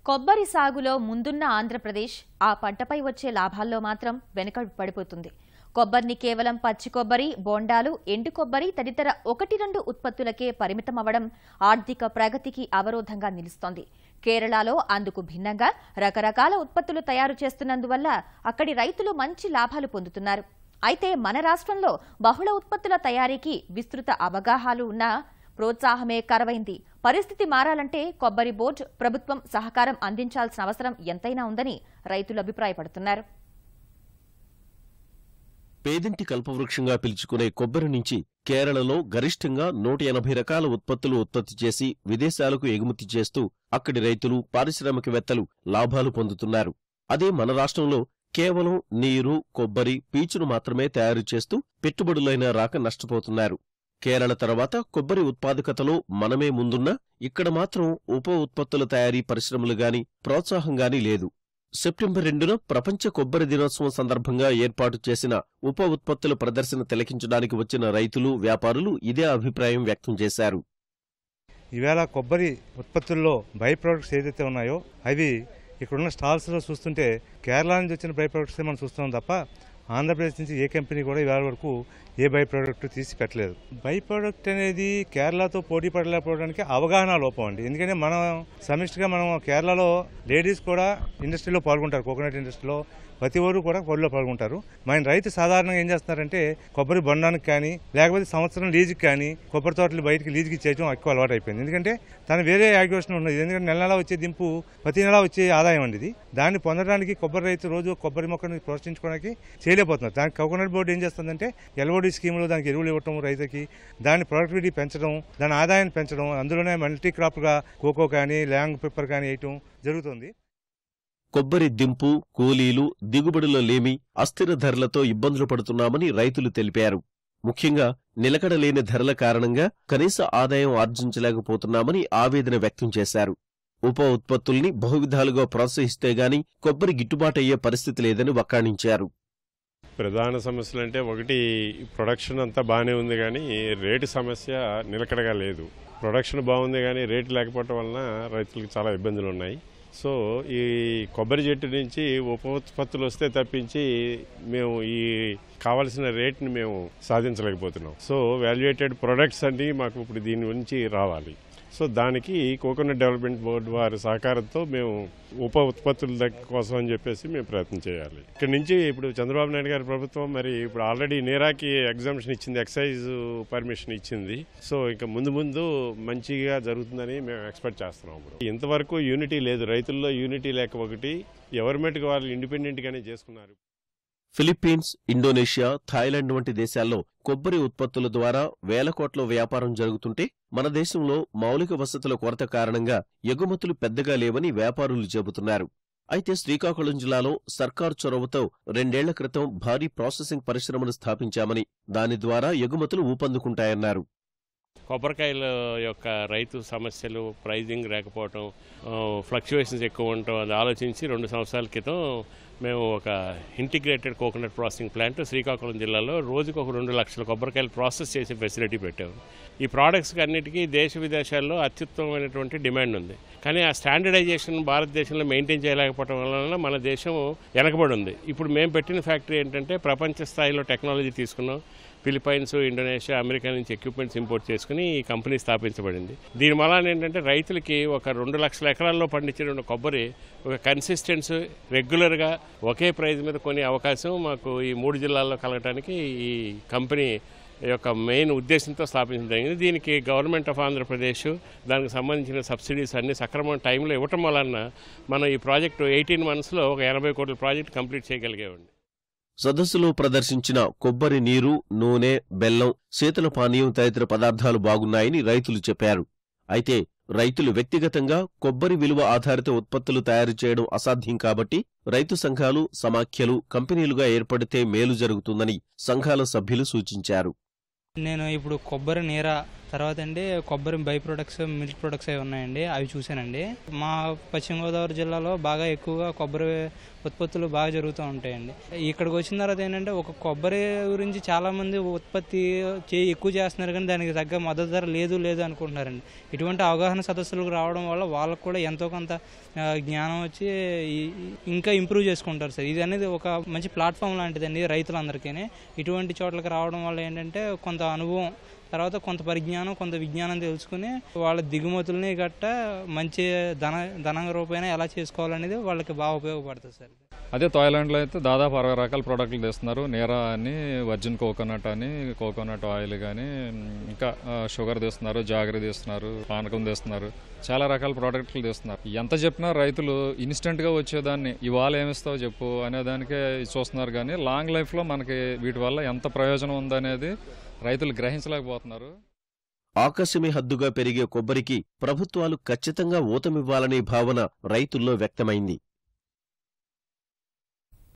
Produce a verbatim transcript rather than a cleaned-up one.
కొబ్బరి సాగులో ముందున్న ఆంధ్రప్రదేశ్ ఆ పంటపై వచ్చే లాభాల్లో మాత్రం వెనుక పడిపోతుంది. కొబ్బరిని కేవలం పచ్చి కొబ్బరి, బోండాలు, ఎండు కొబ్బరి తదితర ఒకటి రెండు ఉత్పత్తులకే పరిమితమవ్వడం ఆర్థిక ప్రగతికి అవరోధంగా నిలుస్తోంది. కేరళలో అందుకు భిన్నంగా రకరకాల ఉత్పత్తులు తయారు చేస్తున్నందువల్ల అక్కడి రైతులు మంచి లాభాలు పొందుతున్నారు. అయితే మన రాష్ట్రంలో బహుళ ఉత్పత్తుల తయారీకి విస్తృత అవగాహనలు ఉన్నా ప్రోత్సాహమే కరవైంది. పరిస్థితి మారాలంటే కొబ్బరి బోర్డు ప్రభుత్వం సహకారం అందించాల్సిన అవసరం ఎంతైనా ఉందని రైతులు అభిప్రాయపడుతున్నారు. పేదింటి కల్పవృక్షంగా పిలుచుకునే కొబ్బరి నుంచి కేరళలో గరిష్టంగా నూట ఎనభై రకాల ఉత్పత్తులు ఉత్పత్తి చేసి విదేశాలకు ఎగుమతి చేస్తూ అక్కడి రైతులు, పారిశ్రామికవేత్తలు లాభాలు పొందుతున్నారు. అదే మన రాష్ట్రంలో కేవలం నీరు, కొబ్బరి, పీచును మాత్రమే తయారు చేస్తూ పెట్టుబడులైన రాక నష్టపోతున్నారు. కేరళ తర్వాత కొబ్బరి ఉత్పాదకతలో మనమే ముందున్నా ఇక్కడ మాత్రం ఉప ఉత్పత్తుల తయారీ పరిశ్రమలు గాని ప్రోత్సాహంగానీ లేదు. సెప్టెంబర్ రెండున ప్రపంచ కొబ్బరి దినోత్సవం సందర్భంగా ఏర్పాటు చేసిన ఉప ఉత్పత్తుల ప్రదర్శన తిలకించడానికి వచ్చిన రైతులు, వ్యాపారులు ఇదే అభిప్రాయం వ్యక్తం చేశారు. ఈవేళ కొబ్బరి ఉత్పత్తుల్లో బై ప్రొడక్ట్స్ ఏదైతే ఉన్నాయో అవి ఇక్కడున్న స్టాల్స్లో చూస్తుంటే కేరళ నుంచి వచ్చిన బై ప్రొడక్ట్స్ మనం చూస్తున్నాం తప్ప ఆంధ్రప్రదేశ్ నుంచి ఏ కంపెనీ కూడా ఇవాళ వరకు ఏ బై ప్రోడక్ట్ తీసి పెట్టలేదు. బై ప్రోడక్ట్ అనేది కేరళతో పోటీ పడలేకపోవడానికి అవగాహన లోపం అండి. ఎందుకంటే మనం సమిష్టిగా మనం కేరళలో లేడీస్ కూడా ఇండస్ట్రీలో పాల్గొంటారు. కోకోనట్ ఇండస్ట్రీలో ప్రతి ఒక్కరు కూడా కొబ్బరిలో పాల్గొంటారు. మన రైతు సాధారణంగా ఏం చేస్తున్నారంటే కొబ్బరి బొండానికి కానీ లేకపోతే సంవత్సరం లీజుకి కానీ కొబ్బరి తోటలు బయటికి లీజుకి ఇచ్చేయడం ఎక్కువ అలవాటు అయిపోయింది. ఎందుకంటే తన వేరే యాక్టివేషన్ ఉన్నది. ఎందుకంటే నెల నెల వచ్చే దింపు ప్రతి నెల వచ్చే ఆదాయం అండి ఇది. దాన్ని పొందడానికి కొబ్బరి రైతు రోజు కొబ్బరి మొక్కను ప్రోత్సహించుకోవడానికి చేయలేకపోతున్నారు. దానికి కోకోనట్ బోర్డు ఏం చేస్తుందంటే ఎల్ఓడి స్కీమ్లో దానికి ఎరువులు ఇవ్వటం, రైతుకి దాని ప్రొడక్టివిటీ పెంచడం, దాని ఆదాయాన్ని పెంచడం, అందులోనే మల్టీ క్రాప్గా కోకో కానీ లాంగ్ పెప్పర్ కానీ వేయటం జరుగుతుంది. కొబ్బరి దింపు, కూలీలు, దిగుబడుల లేమి, అస్థిర ధరలతో ఇబ్బందులు పడుతున్నామని రైతులు తెలిపారు. ముఖ్యంగా నిలకడలేని ధరల కారణంగా కనీస ఆదాయం ఆర్జించలేకపోతున్నామని ఆవేదన వ్యక్తం చేశారు. ఉప ఉత్పత్తుల్ని బహువిధాలుగా ప్రోత్సహిస్తే గాని కొబ్బరి గిట్టుబాటయ్యే పరిస్థితి లేదని వక్కాణించారు. ప్రధాన సమస్యలు అంటే ఒకటి ప్రొడక్షన్ అంతా బాగానే ఉంది కానీ రేటు సమస్య నిలకడగా లేదు. ప్రొడక్షన్ బాగుంది కానీ రేటు లేకపోవటం వలన రైతులకు చాలా ఇబ్బందులు ఉన్నాయి. సో ఈ కొబ్బరి చెట్టు నుంచి ఉప ఉత్పత్తులు వస్తే తప్పించి మేము ఈ కావాల్సిన రేట్ని మేము సాధించలేకపోతున్నాం. సో వాల్యుయేటెడ్ ప్రొడక్ట్స్ అన్ని మాకు ఇప్పుడు దీని నుంచి రావాలి. సో దానికి కోకోనట్ డెవలప్మెంట్ బోర్డు వారి సహకారంతో మేము ఉప ఉత్పత్తుల కోసం అని చెప్పేసి మేము ప్రయత్నం చేయాలి. ఇక్కడ నుంచి ఇప్పుడు చంద్రబాబు నాయుడు గారి ప్రభుత్వం మరి ఇప్పుడు ఆల్రెడీ నీరాకి ఎగ్జామ్షన్ ఇచ్చింది, ఎక్సైజ్ పర్మిషన్ ఇచ్చింది. సో ఇంకా ముందు ముందు మంచిగా జరుగుతుందని మేము ఎక్స్పెక్ట్ చేస్తున్నాం. ఇప్పుడు ఇంతవరకు యూనిటీ లేదు, రైతుల్లో యూనిటీ లేక ఒకటి ఎవరి మట్టుకు వాళ్ళు ఇండిపెండెంట్గానే చేసుకున్నారు. ఫిలిప్పీన్స్, ఇండోనేషియా, థాయిలాండ్ వంటి దేశాల్లో కొబ్బరి ఉత్పత్తుల ద్వారా వేల కోట్ల వ్యాపారం జరుగుతుంటే మన దేశంలో మౌలిక వసతుల కొరత కారణంగా ఎగుమతులు పెద్దగా లేవని వ్యాపారులు చెబుతున్నారు. అయితే శ్రీకాకుళం జిల్లాలో సర్కారు చొరవతో రెండేళ్ల క్రితం భారీ ప్రాసెసింగ్ పరిశ్రమను స్థాపించామని, దాని ద్వారా ఎగుమతులు ఊపందుకుంటాయన్నారు. కొబ్బరికాయల యొక్క రైతు సమస్యలు, ప్రైజింగ్ లేకపోవటం, ఫ్లక్చువేషన్స్ ఎక్కువ ఉండటం అది ఆలోచించి రెండు సంవత్సరాల క్రితం మేము ఒక integrated coconut processing plant Srikakulam జిల్లాలో రోజుకు ఒక రెండు లక్షల కొబ్బరికాయలు ప్రాసెస్ చేసే ఫెసిలిటీ పెట్టాము. ఈ ప్రోడక్ట్స్కి అన్నిటికీ దేశ విదేశాల్లో అత్యుత్తమమైనటువంటి డిమాండ్ ఉంది. కానీ ఆ స్టాండర్డైజేషన్ భారతదేశంలో మెయింటైన్ చేయలేకపోవడం వలన మన దేశం వెనకబడి ఉంది. ఇప్పుడు మేము పెట్టిన ఫ్యాక్టరీ ఏంటంటే ప్రపంచ స్థాయిలో టెక్నాలజీ తీసుకున్నాం. ఫిలిప్పైన్స్, ఇండోనేషియా, అమెరికా నుంచి ఎక్విప్మెంట్స్ ఇంపోర్ట్ చేసుకుని ఈ కంపెనీ స్థాపించబడింది. దీని వలన ఏంటంటే రైతులకి ఒక రెండు లక్షల ఎకరాల్లో పండించిన కొబ్బరి ఒక కన్సిస్టెన్స్ రెగ్యులర్గా ఒకే ప్రైజ్ మీద కొనే అవకాశం మాకు ఈ మూడు జిల్లాల్లో కలగటానికి ఈ కంపెనీ యొక్క మెయిన్ ఉద్దేశంతో స్థాపించడం జరిగింది. దీనికి గవర్నమెంట్ ఆఫ్ ఆంధ్రప్రదేశ్ దానికి సంబంధించిన సబ్సిడీస్ అన్ని సక్రమమైన టైంలో ఇవ్వటం వలన మనం ఈ ప్రాజెక్టు ఎయిటీన్ మంత్స్లో ఒక ఎనభై కోట్ల ప్రాజెక్ట్ కంప్లీట్ చేయగలిగేవండి. సదస్సులో ప్రదర్శించిన కొబ్బరి నీరు, నూనె, బెల్లం, శీతల పానీయం తదితర పదార్థాలు బాగున్నాయని రైతులు చెప్పారు. అయితే రైతులు వ్యక్తిగతంగా కొబ్బరి విలువ ఆధారిత ఉత్పత్తులు తయారు చేయడం అసాధ్యం కాబట్టి రైతు సంఘాలు, సమాఖ్యలు, కంపెనీలుగా ఏర్పడితే మేలు జరుగుతుందని సంఘాల సభ్యులు సూచించారు. నేను ఇప్పుడు కొబ్బరి నీర తర్వాత అండి కొబ్బరి బై ప్రొడక్ట్స్, మిల్క్ ప్రొడక్ట్స్ అవి ఉన్నాయండి, అవి చూశానండి. మా పశ్చిమ గోదావరి జిల్లాలో బాగా ఎక్కువగా కొబ్బరి ఉత్పత్తులు బాగా జరుగుతూ ఉంటాయండి. ఇక్కడికి వచ్చిన తర్వాత ఏంటంటే ఒక కొబ్బరి గురించి చాలామంది ఉత్పత్తి చే ఎక్కువ చేస్తున్నారు కానీ దానికి తగ్గ మద్దతు ధర లేదు లేదు అనుకుంటున్నారండి. ఇటువంటి అవగాహన సదస్సులకు రావడం వల్ల వాళ్ళకు కూడా ఎంతో కొంత జ్ఞానం వచ్చి ఇంకా ఇంప్రూవ్ చేసుకుంటారు సార్. ఇది అనేది ఒక మంచి ప్లాట్ఫామ్ లాంటిదండి రైతులందరికీ. ఇటువంటి చోట్లకి రావడం వల్ల ఏంటంటే కొంత అనుభవం, తర్వాత కొంత పరిజ్ఞానం, కొంత విజ్ఞానం తెలుసుకుని వాళ్ళ దిగుమతుల్ని గట్ట మంచి ధన ధన రూపాయన ఎలా చేసుకోవాలనేది వాళ్ళకి బాగా ఉపయోగపడుతుంది సార్. అదే థాయిలాండ్లో అయితే దాదాపు అరవై రకాల ప్రోడక్ట్లు తెస్తున్నారు. నీరా అని, వర్జిన్ కోకోనట్ అని, కోకోనట్ ఆయిల్ కానీ, ఇంకా షుగర్ తెస్తున్నారు, జాగరి తెస్తున్నారు, పానకం తెస్తున్నారు, చాలా రకాల ప్రోడక్ట్లు తెస్తున్నారు. ఎంత చెప్పినా రైతులు ఇన్స్టెంట్గా వచ్చేదాన్ని ఇవాళ ఏమిస్తావు చెప్పు అనేదానికే చూస్తున్నారు కానీ లాంగ్ లైఫ్లో మనకి వీటి వల్ల ఎంత ప్రయోజనం ఉందనేది రైతులు గ్రహించలేకపోతున్నారు. ఆకాశమే హద్దుగా పెరిగే కొబ్బరికి ప్రభుత్వాలు ఖచ్చితంగా ఊతమివ్వాలనే భావన రైతుల్లో వ్యక్తమైంది.